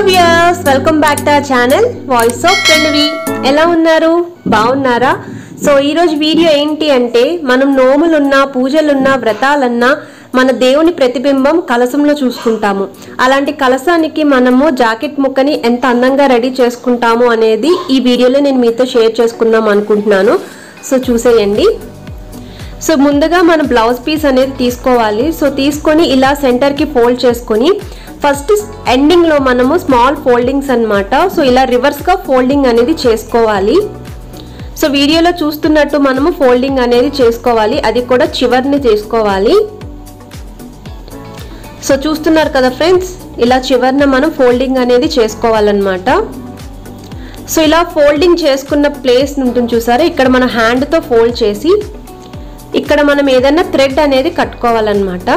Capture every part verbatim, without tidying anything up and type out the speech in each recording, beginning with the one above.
Viewers welcome back to our channel voice of Pranavi. ఎలా ఉన్నారు? బాగున్నారా? సో ఈ రోజు వీడియో ఏంటి అంటే మనం నోములున్నా పూజలున్నా వ్రతాలన్నా మన దేవుని ప్రతిబింబం కలసంలో చూసుకుంటాము. అలాంటి కలసానికి మనము జాకెట్ ముక్కని ఎంత అందంగా రెడీ చేసుకుంటాము అనేది ఈ వీడియోలో నేను మీతో షేర్ చేసుకుందాం అనుకుంటున్నాను. సో చూసేయండి. సో ముందుగా మన బ్లౌజ్ పీస్ అనేది తీసుకోవాలి. సో తీసుకొని ఇలా సెంటర్కి ఫోల్డ్ చేసుకొని ఫస్ట్ ఎండింగ్లో మనము స్మాల్ ఫోల్డింగ్స్ అన్నమాట. సో ఇలా రివర్స్గా ఫోల్డింగ్ అనేది చేసుకోవాలి. సో వీడియోలో చూస్తున్నట్టు మనము ఫోల్డింగ్ అనేది చేసుకోవాలి, అది కూడా చివర్ని చేసుకోవాలి. సో చూస్తున్నారు కదా ఫ్రెండ్స్, ఇలా చివర్న మనం ఫోల్డింగ్ అనేది చేసుకోవాలన్నమాట. సో ఇలా ఫోల్డింగ్ చేసుకున్న ప్లేస్ ఉంటుంది చూసారా, ఇక్కడ మన హ్యాండ్తో ఫోల్డ్ చేసి ఇక్కడ మనం ఏదైనా థ్రెడ్ అనేది కట్టుకోవాలన్నమాట.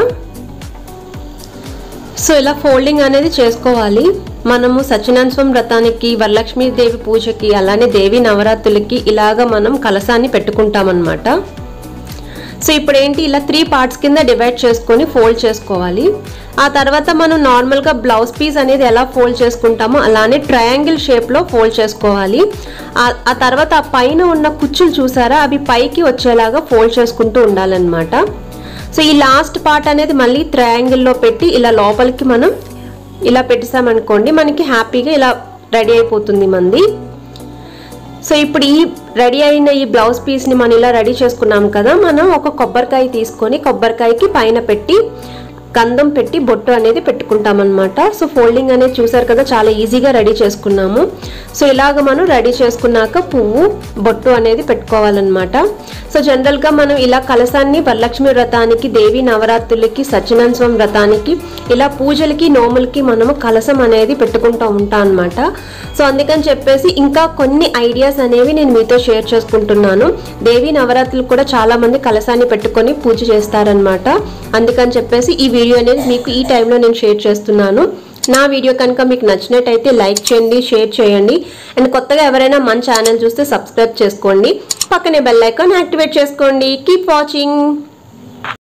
సో ఇలా ఫోల్డింగ్ అనేది చేసుకోవాలి. మనము సత్యనారాయణ వ్రతానికి, వరలక్ష్మీదేవి పూజకి, అలానే దేవి నవరాత్రులకి ఇలాగ మనం కలసాన్ని పెట్టుకుంటామన్నమాట. సో ఇప్పుడు ఏంటి, ఇలా త్రీ పార్ట్స్ కింద డివైడ్ చేసుకొని ఫోల్డ్ చేసుకోవాలి. ఆ తర్వాత మనం నార్మల్గా బ్లౌజ్ పీస్ అనేది ఎలా ఫోల్డ్ చేసుకుంటామో అలానే ట్రయాంగిల్ షేప్లో ఫోల్డ్ చేసుకోవాలి. ఆ తర్వాత ఆ పైన ఉన్న కుచ్చులు చూసారా, అవి పైకి వచ్చేలాగా ఫోల్డ్ చేసుకుంటూ ఉండాలన్నమాట. సో ఈ లాస్ట్ పార్ట్ అనేది మళ్ళీ ట్రయాంగిల్లో పెట్టి ఇలా లోపలికి మనం ఇలా పెట్టేసామనుకోండి, మనకి హ్యాపీగా ఇలా రెడీ అయిపోతుంది మంది. సో ఇప్పుడు ఈ రెడీ అయిన ఈ బ్లౌజ్ పీస్ని మనం ఇలా రెడీ చేసుకున్నాం కదా, మనం ఒక కొబ్బరికాయ తీసుకొని కొబ్బరికాయకి పైన పెట్టి గంధం పెట్టి బొట్టు అనేది పెట్టుకుంటాం అనమాట. సో ఫోల్డింగ్ అనేది చూసారు కదా, చాలా ఈజీగా రెడీ చేసుకున్నాము. సో ఇలాగ మనం రెడీ చేసుకున్నాక పువ్వు బొట్టు అనేది పెట్టుకోవాలన్నమాట. సో జనరల్గా మనం ఇలా కలసాన్ని వరలక్ష్మి వ్రతానికి, దేవి నవరాత్రులకి, సత్యనారాయణ స్వామి వ్రతానికి, ఇలా పూజలకి నోములకి మనము కలసం అనేది పెట్టుకుంటూ ఉంటాం అనమాట. సో అందుకని చెప్పేసి ఇంకా కొన్ని ఐడియాస్ అనేవి నేను మీతో షేర్ చేసుకుంటున్నాను. దేవి నవరాత్రులు కూడా చాలా మంది కలసాన్ని పెట్టుకొని పూజ చేస్తారనమాట. అందుకని చెప్పేసి ఈ వీడియో అనేది మీకు ఈ టైంలో నేను షేర్ చేస్తున్నాను. నా వీడియో కనుక మీకు నచ్చినట్టయితే లైక్ చేయండి, షేర్ చేయండి. అండ్ కొత్తగా ఎవరైనా మన ఛానల్ చూస్తే సబ్స్క్రైబ్ చేసుకోండి, పక్కనే బెల్ ఐకాన్ యాక్టివేట్ చేసుకోండి. Keep watching.